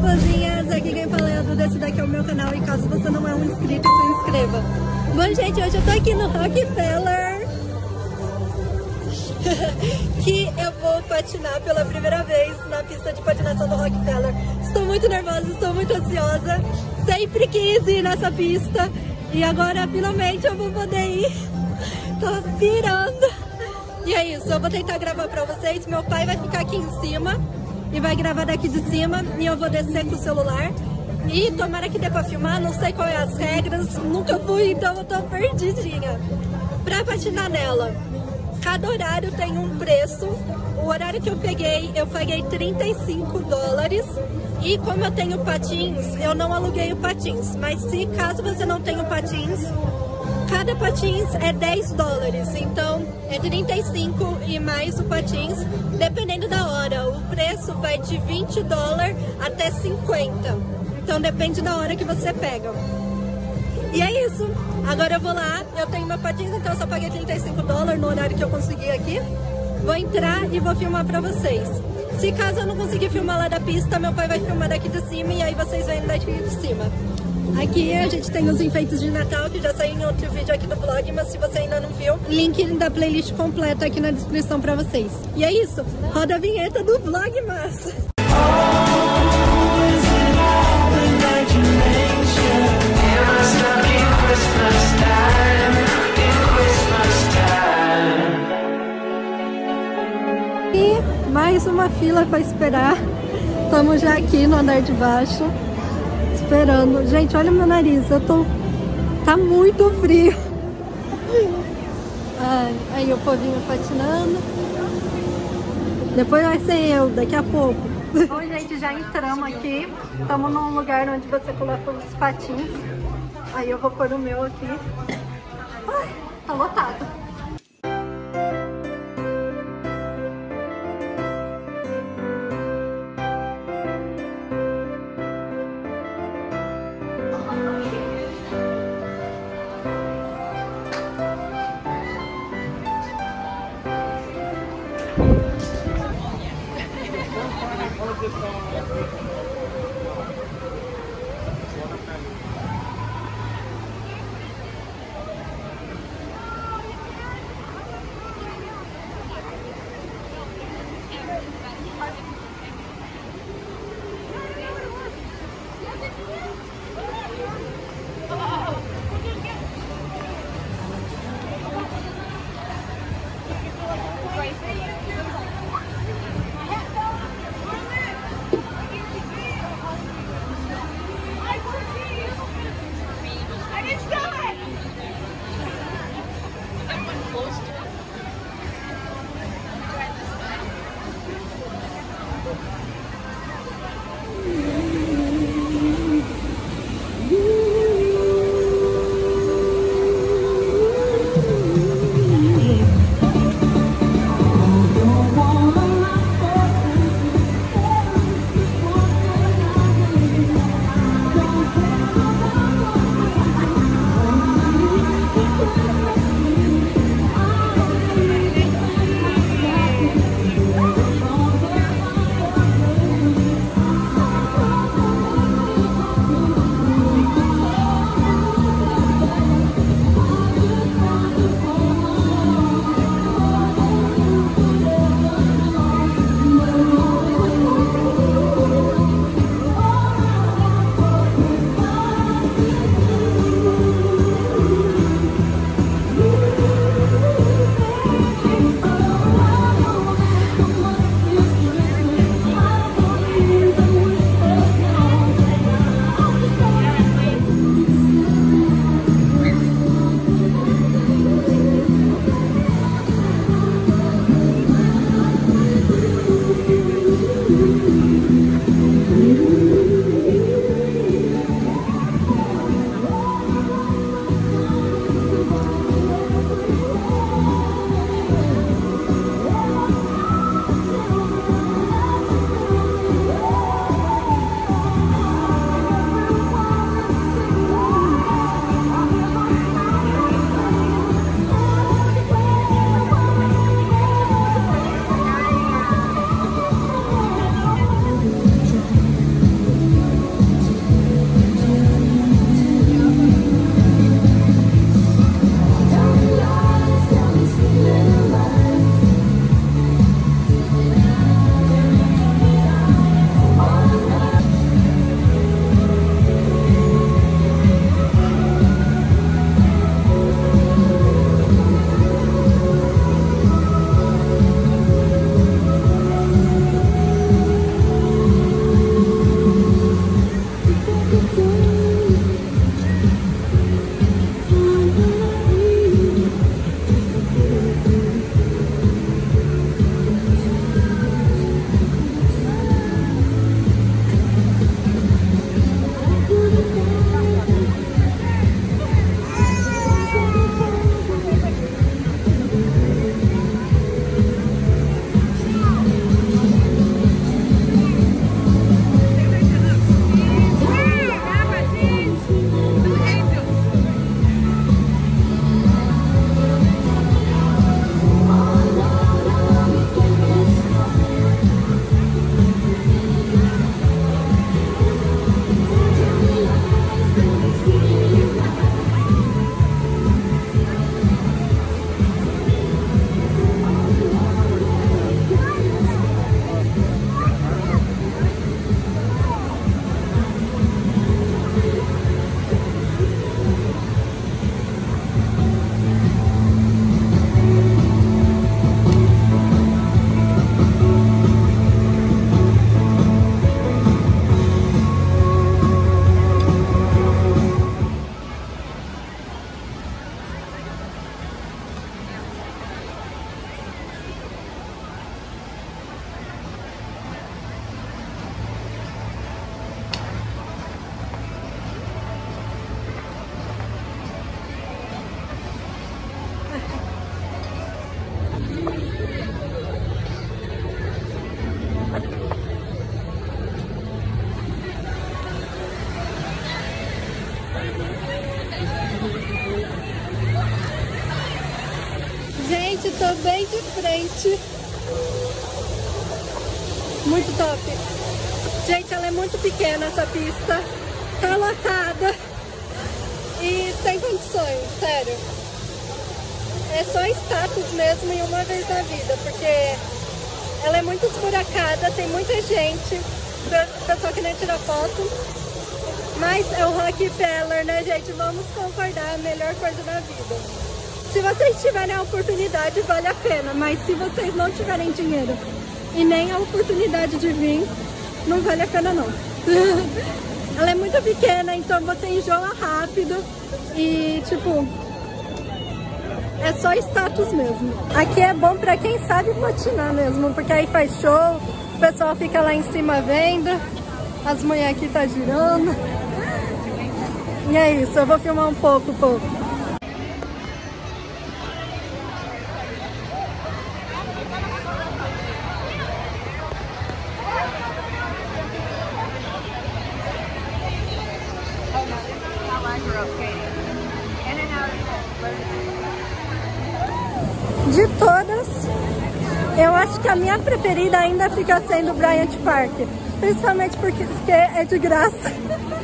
raposinhas, aqui quem fala é a Duda, esse daqui é o meu canal e caso você não é um inscrito, se inscreva. Bom, gente, hoje eu tô aqui no Rockefeller, que eu vou patinar pela primeira vez na pista de patinação do Rockefeller. Estou muito nervosa, estou muito ansiosa, sempre quis ir nessa pista e agora finalmente eu vou poder ir. Tô pirando. E é isso, eu vou tentar gravar pra vocês, meu pai vai ficar aqui em cima e vai gravar daqui de cima e eu vou descer com o celular. E tomara que dê pra filmar, não sei quais as regras, nunca fui, então eu tô perdidinha. Pra patinar nela, cada horário tem um preço. O horário que eu paguei 35 dólares. E como eu tenho patins, eu não aluguei o patins. Mas se caso você não tenha patins, cada patins é 10 dólares. Então é 35 e mais o patins, dependendo da hora. O preço vai de 20 dólares até 50. Então depende da hora que você pega. E é isso. Agora eu vou lá, eu tenho meu patins, então eu só paguei 35 dólares no horário que eu consegui aqui. Vou entrar e vou filmar pra vocês. Se caso eu não conseguir filmar lá da pista, meu pai vai filmar daqui de cima e aí vocês vêm daqui de cima. Aqui a gente tem os enfeites de Natal, que já saiu em outro vídeo aqui do blog, mas se você ainda não viu, link da playlist completa aqui na descrição pra vocês. E é isso, roda a vinheta do vlog massa! E mais uma fila para esperar. Estamos já aqui no andar de baixo, esperando. Gente, olha o meu nariz, tá muito frio. Ai, aí o povinho patinando. Depois vai ser eu, daqui a pouco. Bom, gente, já entramos aqui. Estamos num lugar onde você coloca os patins. Aí eu vou pôr o meu aqui. Ai, tá lotado. tô bem de frente. Muito top. Gente, ela é muito pequena essa pista. Tá lotada. E sem condições, sério. É só status mesmo e uma vez na vida, porque ela é muito esburacada, tem muita gente, pessoal querendo tirar foto. Mas é o Rockefeller, né, gente? Vamos concordar, a melhor coisa da vida. Se vocês tiverem a oportunidade, vale a pena. Mas se vocês não tiverem dinheiro e nem a oportunidade de vir, não vale a pena não. Ela é muito pequena, então você enjoa rápido e, tipo, é só status mesmo. Aqui é bom pra quem sabe patinar mesmo, porque aí faz show, o pessoal fica lá em cima vendo, as mulheres aqui tá girando. E é isso, eu vou filmar um pouco, De todas, eu acho que a minha preferida ainda fica sendo Bryant Park, principalmente porque é de graça.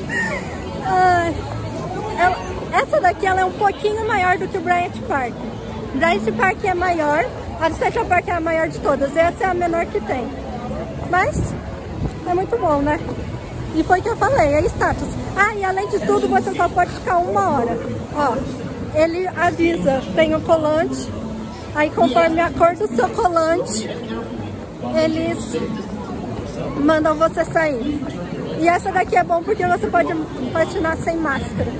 Essa daqui ela é um pouquinho maior do que o Bryant Park. Bryant Park é maior, a Central Park é a maior de todas, essa é a menor que tem. Mas é muito bom, né? E foi o que eu falei, é status. Ah, e além de tudo, você só pode ficar 1 hora. Ó, ele avisa, tem o colante, aí conforme a cor do seu colante, eles mandam você sair. E essa daqui é bom porque você pode patinar sem máscara.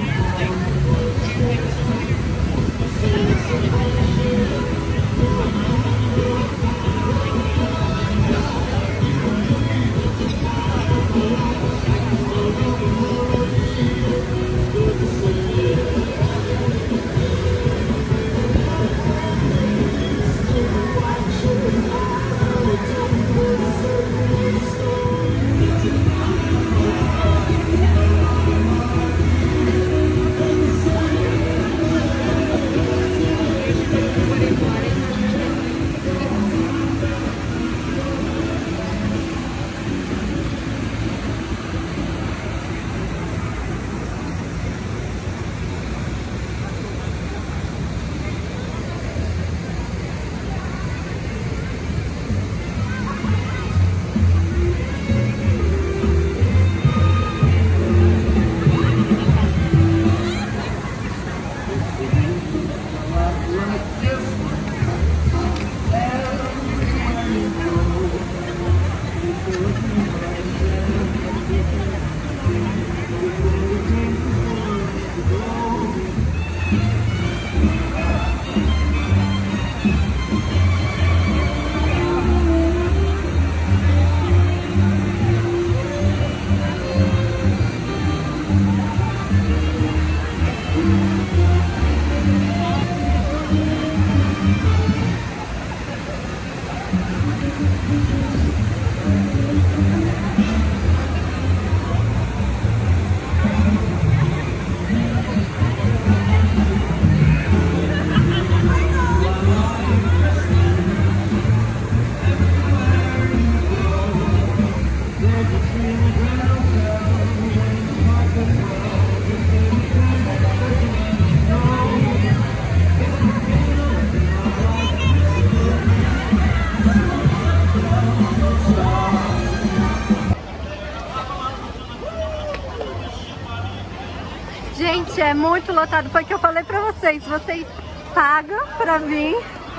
Gente, é muito lotado. Foi o que eu falei pra vocês. Vocês pagam pra vir.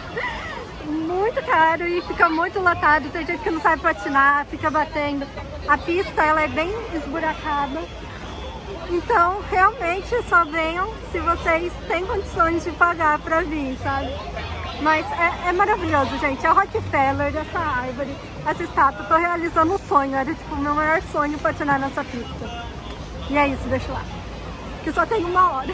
Muito caro e fica muito lotado. Tem gente que não sabe patinar, fica batendo. A pista, ela é bem esburacada. Então, realmente, só venham se vocês têm condições de pagar pra vir, sabe? Mas é maravilhoso, gente. É o Rockefeller, essa árvore, essa estátua. Tô realizando um sonho. Era tipo o meu maior sonho patinar nessa pista. E é isso, deixa lá. Que só tem 1 hora.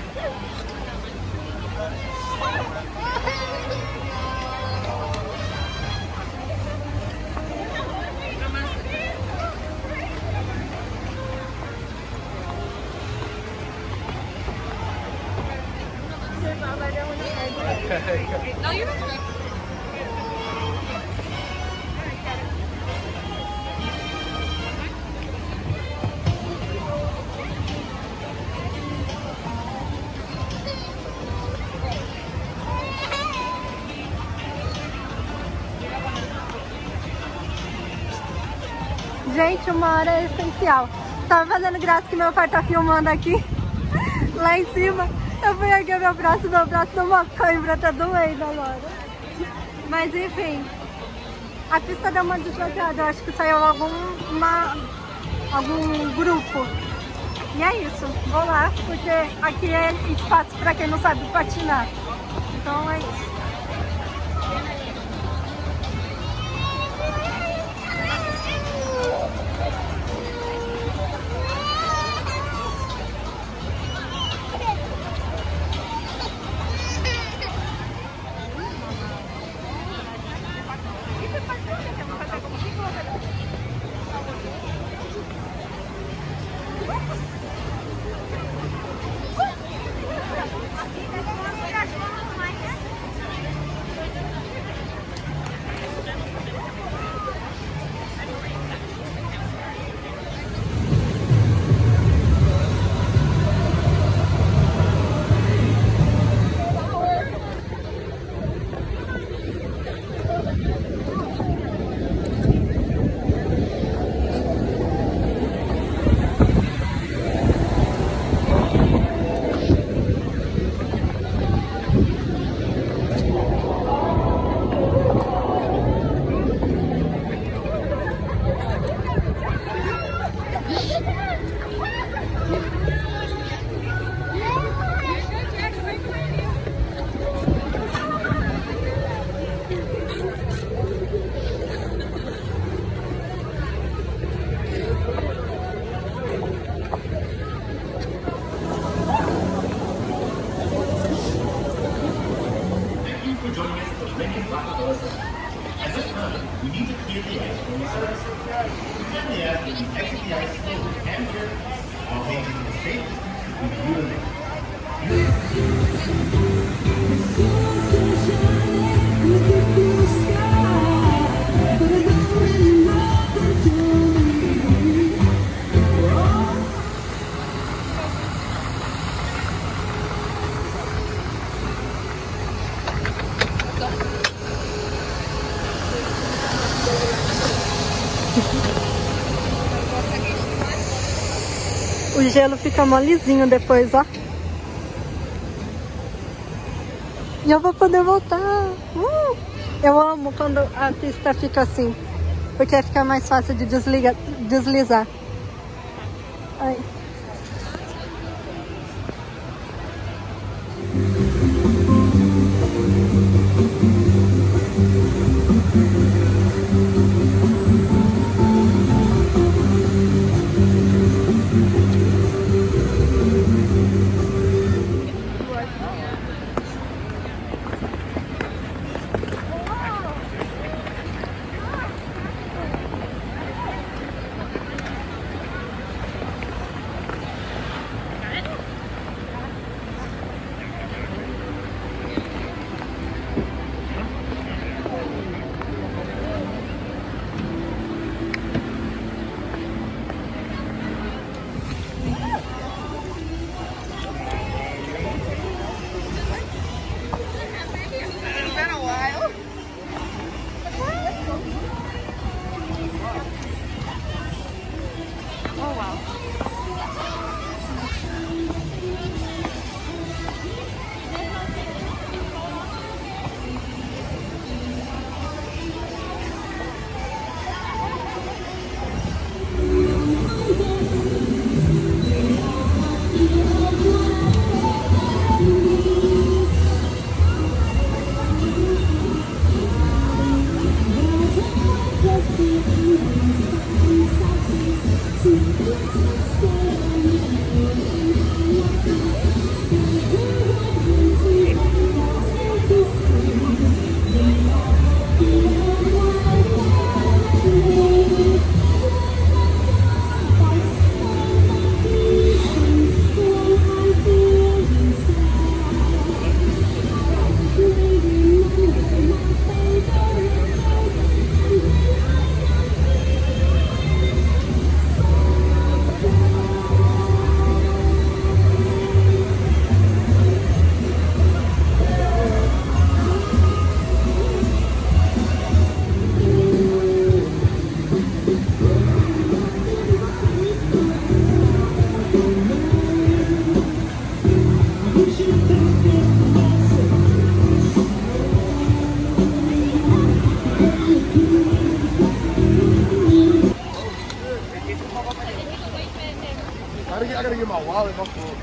No, you're not. Gente, uma hora é essencial. Tava fazendo graça que meu pai tá filmando aqui. Lá em cima. Eu fui erguer meu braço deu uma cãibra, tá doendo agora. Mas enfim. A pista deu uma desviada. Eu acho que saiu algum grupo. E é isso. Vou lá, porque aqui é espaço pra quem não sabe patinar. Então é isso. O gelo fica molezinho depois, ó. E eu vou poder voltar. Eu amo quando a pista fica assim, porque fica mais fácil de deslizar. Ai. See I gotta get my wallet, my phone.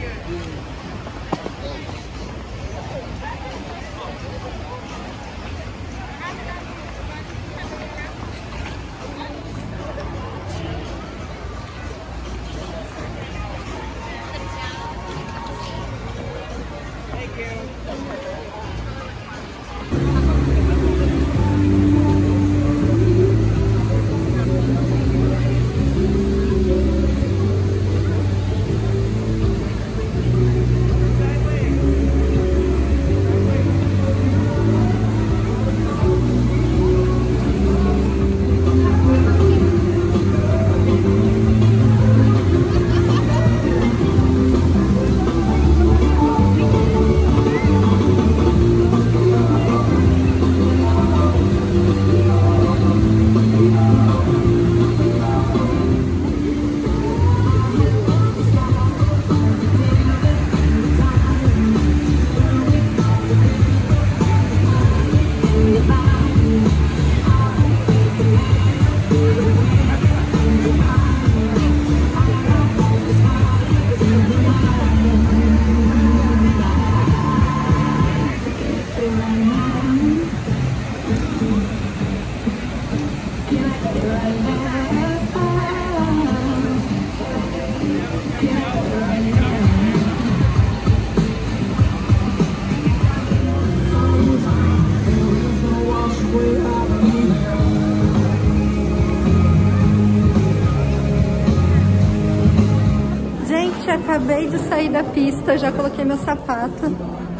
Acabei de sair da pista, já coloquei meu sapato.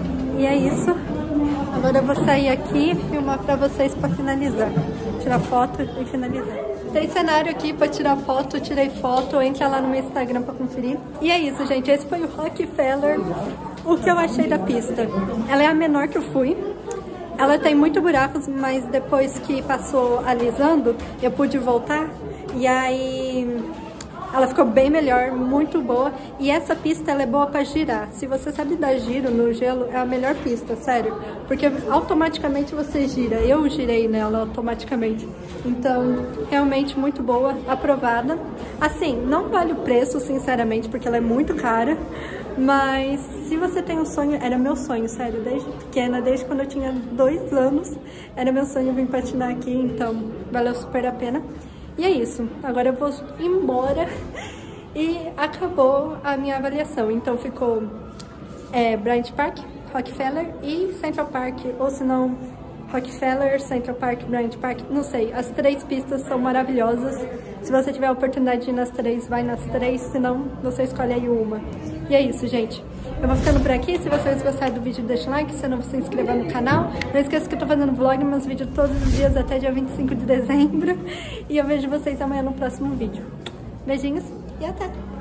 E é isso. Agora eu vou sair aqui e filmar pra vocês pra finalizar. Tirar foto e finalizar. Tem cenário aqui pra tirar foto, tirei foto, entra lá no meu Instagram pra conferir. E é isso, gente. Esse foi o Rockefeller. O que eu achei da pista? Ela é a menor que eu fui. Ela tem muitos buracos, mas depois que passou alisando, eu pude voltar. E aí ela ficou bem melhor, muito boa. E essa pista, ela é boa pra girar. Se você sabe dar giro no gelo, é a melhor pista, sério. Porque automaticamente você gira. Eu girei nela automaticamente. Então, realmente muito boa, aprovada. Assim, não vale o preço, sinceramente, porque ela é muito cara. Mas se você tem um sonho, era meu sonho, sério, desde pequena, desde quando eu tinha 2 anos, era meu sonho vir patinar aqui, então valeu super a pena. E é isso, agora eu vou embora e acabou a minha avaliação. Então ficou Bryant Park, Rockefeller e Central Park, ou se não, Rockefeller, Central Park, Bryant Park, não sei. As 3 pistas são maravilhosas. Se você tiver a oportunidade de ir nas 3, vai nas 3, se não, você escolhe aí uma. E é isso, gente. Eu vou ficando por aqui. Se vocês gostaram do vídeo, deixa um like. Se não, se inscreva no canal. Não esqueça que eu tô fazendo vlog, meus vídeos todos os dias até dia 25 de dezembro. E eu vejo vocês amanhã no próximo vídeo. Beijinhos e até!